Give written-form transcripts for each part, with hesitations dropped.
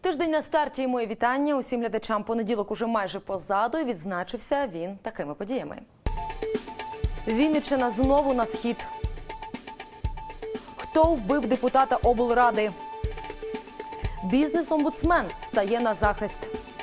Тиждень на старті і моє вітання усім глядачам. Понеділок уже майже позаду і відзначився він такими подіями. Вінниччина знову на схід. Хто вбив депутата облради? Бізнес-омбудсмен стає на захист.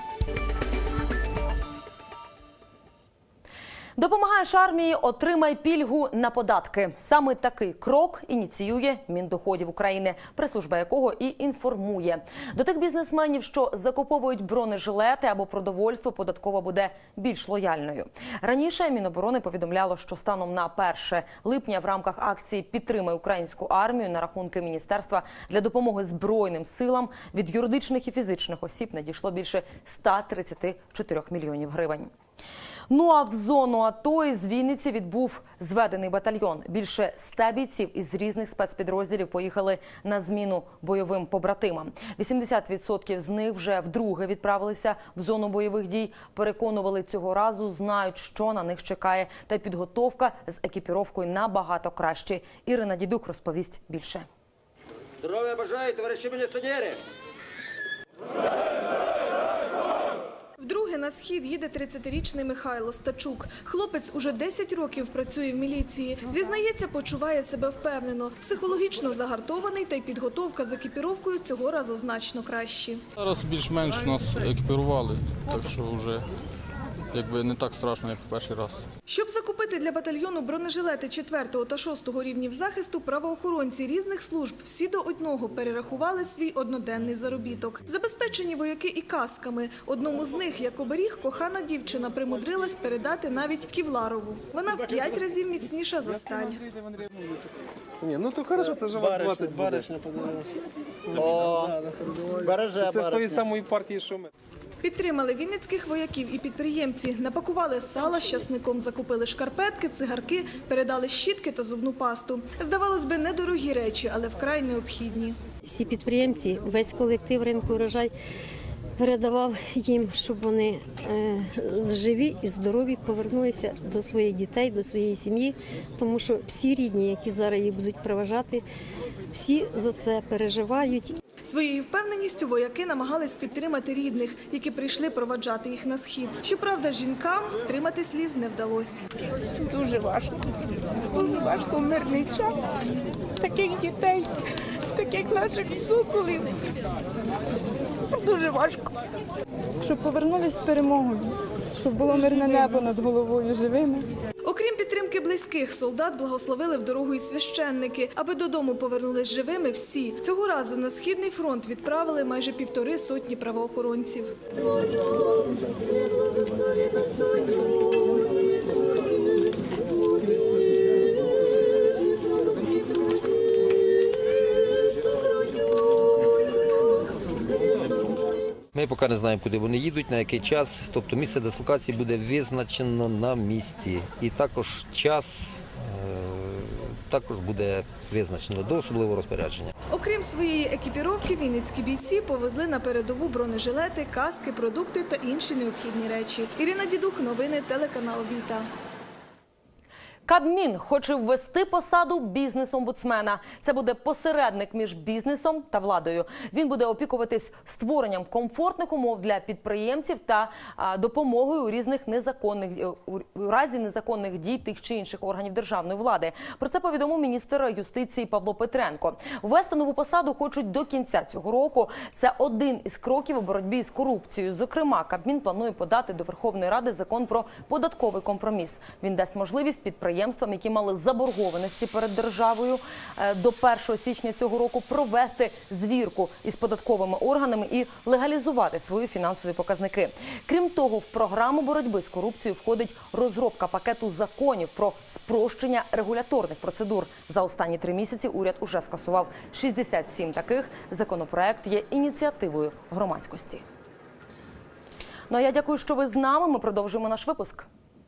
Допомагаєш армії – отримай пільгу на податки. Саме такий крок ініціює Міндоходів України, прес-служба якого і інформує. До тих бізнесменів, що закуповують бронежилети або продовольство, податкова буде більш лояльною. Раніше Міноборони повідомляло, що станом на 1 липня в рамках акції «Підтримай українську армію» на рахунки міністерства для допомоги Збройним силам від юридичних і фізичних осіб надійшло більше 134 мільйонів гривень. Ну а в зону АТО із Вінниці відбув зведений батальйон. Більше 100 бійців із різних спецпідрозділів поїхали на зміну бойовим побратимам. 80% з них вже вдруге відправилися в зону бойових дій. Переконували, цього разу знають, що на них чекає. Та підготовка з екіпіровкою набагато краще. Ірина Дідух розповість більше. Здоров'я бажаю, товариші міліціонери! Вдруге на схід їде 30-річний Михайло Стачук. Хлопець уже 10 років працює в міліції. Зізнається, почуває себе впевнено. Психологічно загартований, та й підготовка з екіпіровкою цього разу значно кращі. Зараз більш-менш нас екіпірували, так що вже не так страшно, як в перший раз. Щоб закупити для батальйону бронежилети 4 та 6 рівнів захисту, правоохоронці різних служб всі до одного перерахували свій одноденний заробіток. Забезпечені вояки і касками. Одному з них, як оберіг, кохана дівчина примудрилась передати навіть кевларову. Вона в 5 разів міцніша за сталь. Ні, ну то хорошо, це ж вас 20 баришня подивилася. Це з тої самої партії, що ми. Підтримали вінницьких вояків і підприємці. Напакували сала з часником, закупили шкарпетки, цигарки, передали щітки та зубну пасту. Здавалось би, недорогі речі, але вкрай необхідні. Всі підприємці, весь колектив ринку «Урожай» передавав їм, щоб вони живі і здорові повернулися до своїх дітей, до своєї сім'ї, тому що всі рідні, які зараз їх будуть проважати, всі за це переживають. Своєю впевненістю вояки намагались підтримати рідних, які прийшли проваджати їх на схід. Щоправда, жінкам втримати сліз не вдалося. Дуже важко в мирний час. Таких дітей, таких наших соколів. Дуже важко. Щоб повернулись з перемогою, щоб було мирне небо над головою живими. Окрім підтримки близьких, солдат благословили в дорогу і священники. Аби додому повернулись живими всі. Цього разу на Східний фронт відправили майже 1,5 сотні правоохоронців. Ми поки не знаємо, куди вони їдуть, на який час. Тобто місце дислокації буде визначено на місці. І також час також буде визначено до особливого розпорядження. Окрім своєї екіпіровки, вінницькі бійці повезли на передову бронежилети, каски, продукти та інші необхідні речі. Ірина Дідух, новини, телеканал «Віта». Кабмін хоче ввести посаду бізнес-омбудсмена. Це буде посередник між бізнесом та владою. Він буде опікуватись створенням комфортних умов для підприємців та допомогою у разі незаконних дій тих чи інших органів державної влади. Про це повідомив міністр юстиції Павло Петренко. Ввести нову посаду хочуть до кінця цього року. Це один із кроків у боротьбі з корупцією. Зокрема, Кабмін планує подати до Верховної Ради закон про податковий компроміс. Він дасть можливість підприємцям, які мали заборгованості перед державою, до 1 січня цього року провести звірку із податковими органами і легалізувати свої фінансові показники. Крім того, в програму боротьби з корупцією входить розробка пакету законів про спрощення регуляторних процедур. За останні 3 місяці уряд уже скасував 67 таких. Законопроект є ініціативою громадськості. Ну а я дякую, що ви з нами. Ми продовжуємо наш випуск.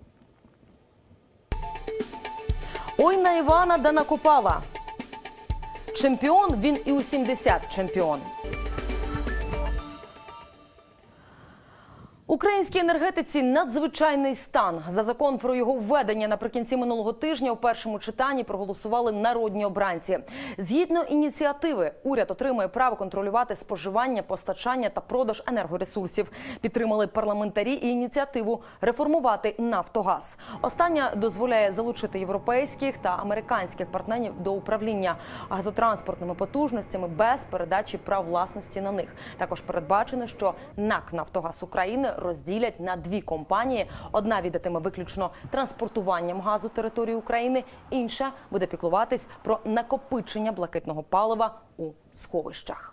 Ой на Івана да накопала. Чемпіон, він і у 70 чемпіон. Українській енергетиці надзвичайний стан. За закон про його введення наприкінці минулого тижня у першому читанні проголосували народні обранці. Згідно ініціативи, уряд отримує право контролювати споживання, постачання та продаж енергоресурсів. Підтримали парламентарі і ініціативу реформувати «Нафтогаз». Остання дозволяє залучити європейських та американських партнерів до управління газотранспортними потужностями без передачі прав власності на них. Також передбачено, що НАК «Нафтогаз України» розділять на дві компанії. Одна віддатиме виключно транспортуванням газу території України, інша буде піклуватись про накопичення блакитного палива у сховищах.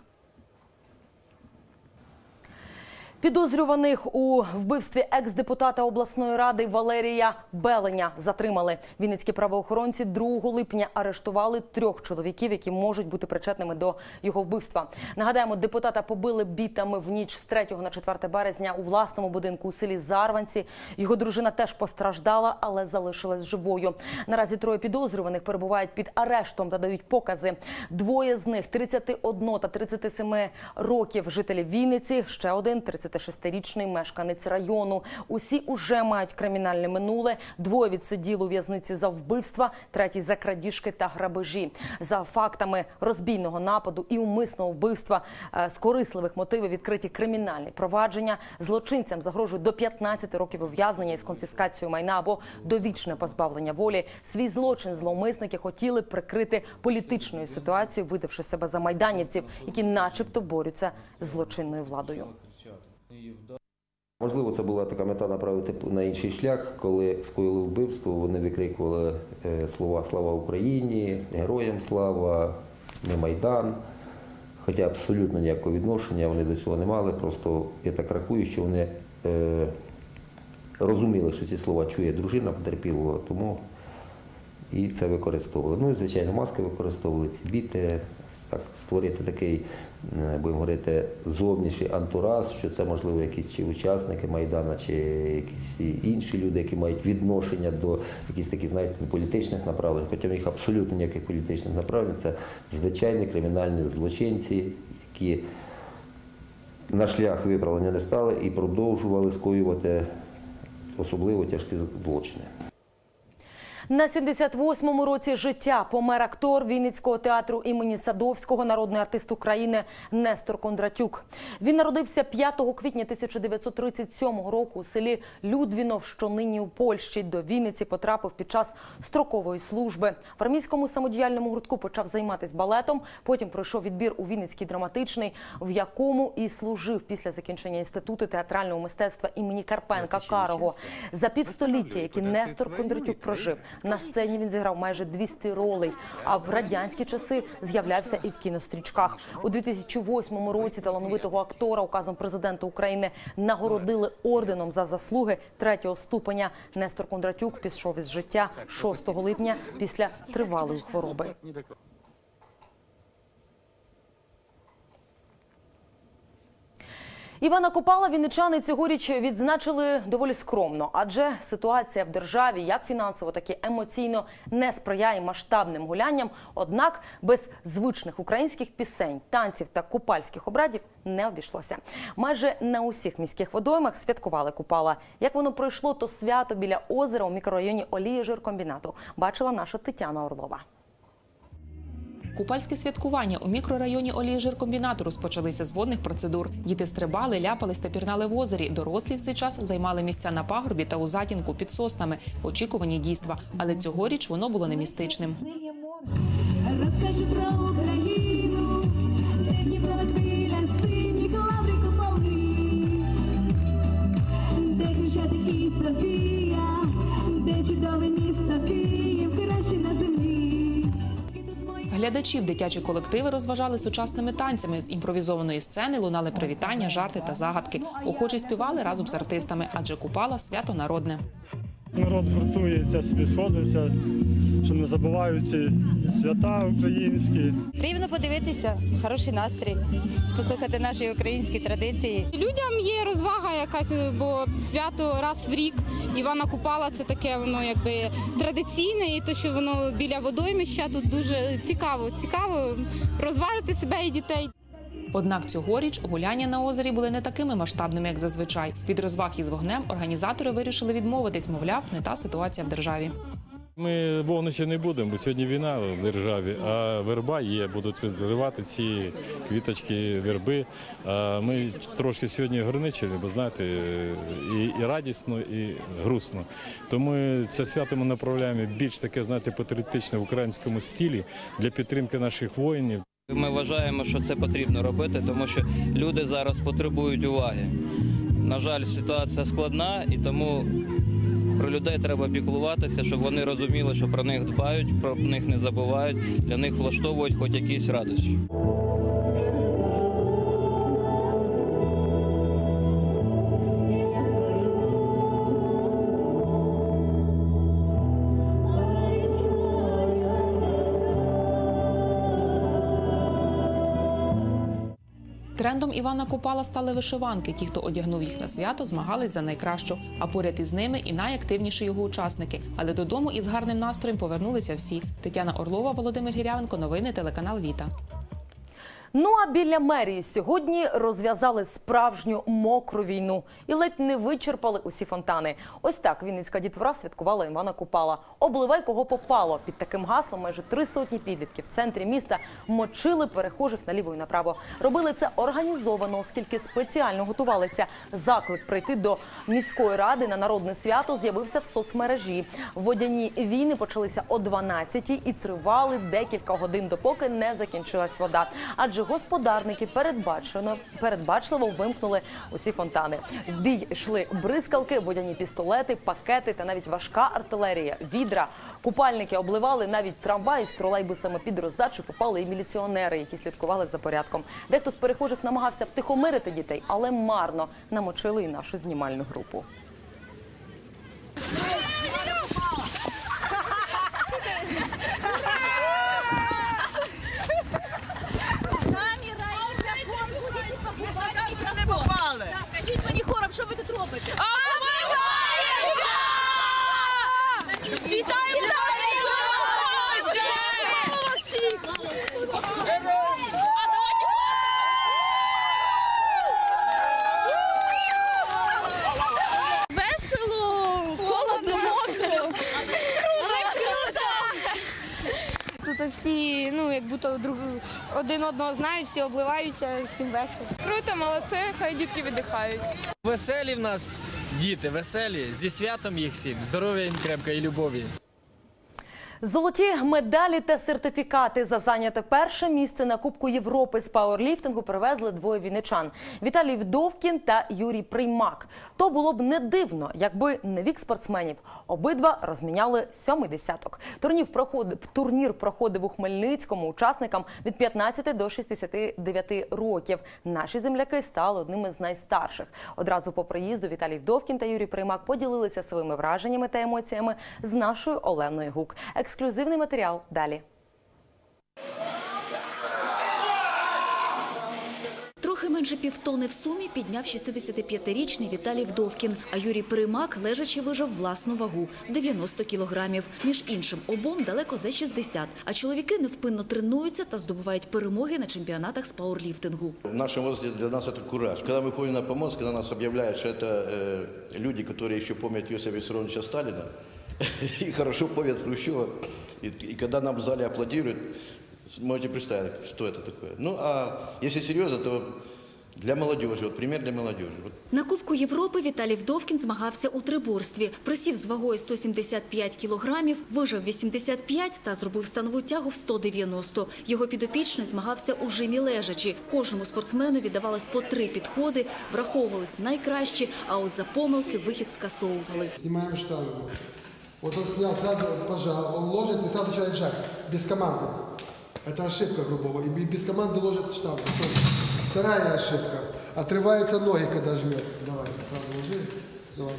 Підозрюваних у вбивстві екс-депутата обласної ради Валерія Беленя затримали. Вінницькі правоохоронці 2 липня арештували 3 чоловіків, які можуть бути причетними до його вбивства. Нагадаємо, депутата побили бітами в ніч з 3 на 4 березня у власному будинку у селі Зарванці. Його дружина теж постраждала, але залишилась живою. Наразі 3 підозрюваних перебувають під арештом та дають покази. 2 з них – 31 та 37 років жителі Вінниці, ще один – 36-річний мешканець району. Усі уже мають кримінальне минуле. 2 відсиділи у в'язниці за вбивства, 3 за крадіжки та грабежі. За фактами розбійного нападу і умисного вбивства з корисливих мотивів відкриті кримінальні провадження. Злочинцям загрожують до 15 років ув'язнення із конфіскацією майна або довічне позбавлення волі. Свій злочин зловмисники хотіли прикрити політичною ситуацією, видавши себе за майданівців, які начебто борються з злочинною владою. Можливо, це була така мета направити на інший шлях, коли скоїли вбивство, вони викрикували слова «Слава Україні», «Героям слава», «Не Майдан». Хоча абсолютно ніякого відношення вони до цього не мали, просто я так рахую, що вони розуміли, що ці слова чує дружина потерпілого, тому і це використовували. Ну і, звичайно, маски використовували, ці біти, так, створити такий, будемо говорити, зовнішній антураж, що це, можливо, якісь чи учасники Майдану, чи якісь інші люди, які мають відношення до якихось таких, знаєте, політичних направлень, хоча в них абсолютно ніяких політичних направлень, це звичайні кримінальні злочинці, які на шлях виправлення не стали і продовжували скоювати особливо тяжкі злочини. На 78-му році життя помер актор Вінницького театру імені Садовського, народний артист України Нестор Кондратюк. Він народився 5 квітня 1937 року у селі Людвінов, що нині у Польщі. До Вінниці потрапив під час строкової служби. В армійському самодіяльному гуртку почав займатися балетом, потім пройшов відбір у Вінницький драматичний, в якому і служив після закінчення Інституту театрального мистецтва імені Карпенка-Карого. За півстоліття, які Нестор Кондратюк прожив, на сцені він зіграв майже 200 ролей, а в радянські часи з'являвся і в кінострічках. У 2008 році талановитого актора указом президента України нагородили орденом за заслуги 3-го ступеня. Нестор Кондратюк пішов із життя 6 липня після тривалої хвороби. Івана Купала вінничани цьогоріч відзначили доволі скромно, адже ситуація в державі як фінансово, так і емоційно не сприяє масштабним гулянням. Однак без звичних українських пісень, танців та купальських обрядів не обійшлося. Майже на усіх міських водоймах святкували Купала. Як воно пройшло, то свято біля озера у мікрорайоні Олієжиркомбінату бачила наша Тетяна Орлова. Купальське святкування у мікрорайоні Олієжиркомбінату розпочалися з водних процедур. Діти стрибали, ляпались та пірнали в озері. Дорослі в цей час займали місця на пагорбі та у затінку під соснами в очікуванні дійства. Але цьогоріч воно було не містичним. Розкажу про Україну, де Дніпро біля синіх лаври куполи, де Хрещатик і Софія, де чудове місто Київ, краще на землі. Глядачів дитячі колективи розважали сучасними танцями. З імпровізованої сцени лунали привітання, жарти та загадки. Охочі співали разом з артистами, адже Купала – свято народне. Народ гуртується, собі сходиться, що не забувають ці свята українські. Приємно подивитися, хороший настрій, послухати наші українські традиції. Людям є розвага якась, бо свято раз в рік. Івана Купала – це таке, воно якби традиційне, і то, що воно біля водоймища, тут дуже цікаво розважити себе і дітей. Однак цьогоріч гуляння на озері були не такими масштабними, як зазвичай. Від розваг із вогнем організатори вирішили відмовитись, мовляв, не та ситуація в державі. Ми вогнище не будемо, бо сьогодні війна в державі, а верба є, будуть зривати ці квіточки верби. Ми трошки сьогодні ограничили, бо знаєте, і радісно, і грустно. Тому це свято ми направляємо більш таке, знаєте, патріотичне в українському стилі для підтримки наших воїнів. Ми вважаємо, що це потрібно робити, тому що люди зараз потребують уваги. На жаль, ситуація складна, і тому про людей треба піклуватися, щоб вони розуміли, що про них дбають, про них не забувають, для них влаштовують хоч якісь радощі. Трендом Івана Купала стали вишиванки. Ті, хто одягнув їх на свято, змагались за найкращу. А поряд із ними і найактивніші його учасники. Але додому із гарним настроєм повернулися всі. Тетяна Орлова, Володимир Гірявенко. Новини телеканал Віта. Ну а біля мерії сьогодні розв'язали справжню мокру війну і ледь не вичерпали усі фонтани. Ось так вінницька дітвора святкувала Івана Купала. «Обливай, кого попало». Під таким гаслом майже 300 підлітків в центрі міста мочили перехожих наліво і направо. Робили це організовано, оскільки спеціально готувалися. Заклик прийти до міської ради на народне свято з'явився в соцмережі. Водяні війни почалися о 12-й і тривали декілька годин, допоки не закінчилась вода. Адже господарники передбачливо вимкнули усі фонтани. В бій йшли бризкалки, водяні пістолети, пакети та навіть важка артилерія, відра. Купальники обливали навіть трамваї з тролейбусами. Під роздачу попали і міліціонери, які слідкували за порядком. Дехто з перехожих намагався втихомирити дітей, але марно. Намочили і нашу знімальну групу. Кажіть мені хором, що ви тут робите? Обливаємося! Вітаємо Весело, холодно, мокро. Круто! Тут всі, як будто один одного знають, всі обливаються, всім весело. Круто, молодці, хай дітки віддихають. Веселі в нас діти, веселі, зі святом їх всім, здоров'я їм крепко і любові. Золоті медалі та сертифікати за зайняте перше місце на Кубку Європи з пауерліфтингу привезли двоє вінничан – Віталій Вдовкін та Юрій Приймак. То було б не дивно, якби не вік спортсменів. Обидва розміняли 7-й десяток. Турнір проходив у Хмельницькому учасникам від 15 до 69 років. Наші земляки стали одними з найстарших. Одразу по приїзду Віталій Вдовкін та Юрій Приймак поділилися своїми враженнями та емоціями з нашою Оленою Гук. Ексклюзивний матеріал далі. Трохи менше півтони в сумі підняв 65-річний Віталій Вдовкін, а Юрій Приймак лежачи вижав власну вагу – 90 кілограмів. Між іншим, обом далеко за 60, а чоловіки невпинно тренуються та здобувають перемоги на чемпіонатах з пауерліфтингу. В нашем возрасте для нас это кураж. Когда мы ходим на помост, когда нас объявляют, что это люди, которые еще помнят Иосифа Виссарионовича Сталина, и хорошо помнят Хрущева, и когда нам в зале аплодируют, можете представить, что это такое. Ну, а если серьезно, то для молодежи, вот пример для молодежи. На Кубку Європи Віталій Вдовкін змагався у триборстві. Присів з вагою 175 кілограмів, вижав 85 та зробив станову тягу в 190. Його підопічний змагався у жимі лежачі. Кожному спортсмену віддавалось по 3 підходи, враховувались найкращі, а от за помилки вихід скасовували. Знімаємо штангу. Вот он снял, сразу пожал, он ложит и сразу начинает жать, без команды. Это ошибка грубого, и без команды ложит штангу. Вторая ошибка, отрываются ноги, когда жмет. Давай, сразу ложи, давай,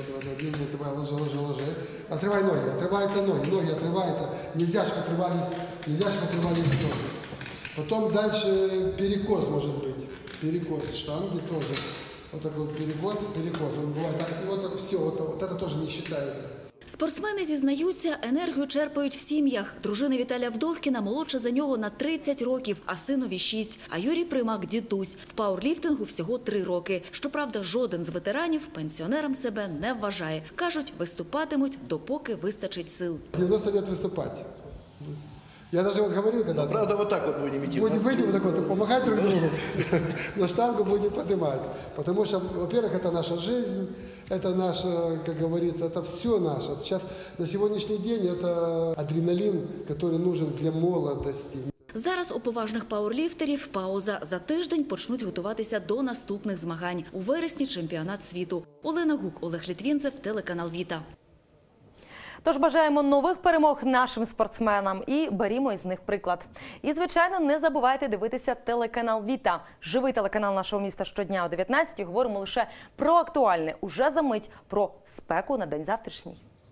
ложи. Отрывай ноги, отрываются ноги отрываются, нельзя, чтобы отрывались ноги. Потом дальше перекос может быть, перекос штанги тоже. Вот такой вот перекос, он бывает так, и вот так все, вот это тоже не считается. Спортсмени зізнаються, енергію черпають в сім'ях. Дружина Віталія Вдовкіна молодша за нього на 30 років, а синові 6. А Юрій Примак – дідусь. В пауерліфтингу всього 3 роки. Щоправда, жоден з ветеранів пенсіонером себе не вважає. Кажуть, виступатимуть, допоки вистачить сил. 90 лет выступать. Я даже вот говорил, когда... Правда, вот так вот будем идти. Выйдем вот так вот, помогать друг другу, но штангу будем поднимать. Потому что, во-первых, это наша жизнь, это наша, как говорится, это все наше. Сейчас, на сегодняшний день, это адреналин, который нужен для молодости. Зараз у поважних пауерліфтерів пауза. За тиждень почнуть готуватися до наступних змагань. У вересні чемпіонат світу. Олена Гук, Олег Літвінцев, телеканал «Віта». Тож бажаємо нових перемог нашим спортсменам і берімо із них приклад. І, звичайно, не забувайте дивитися телеканал «Віта». Живий телеканал нашого міста щодня о 19-й. Говоримо лише про актуальне. Уже за мить про спеку на день завтрашній.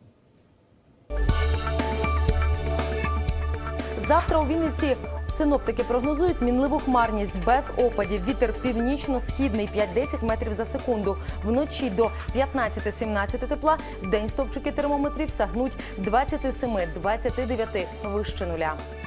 Завтра у Вінниці синоптики прогнозують мінливу хмарність без опадів. Вітер північно-східний 5-10 метрів за секунду. Вночі до 15-17 тепла. Вдень стовпчики термометрів сягнуть 27-29 вище нуля.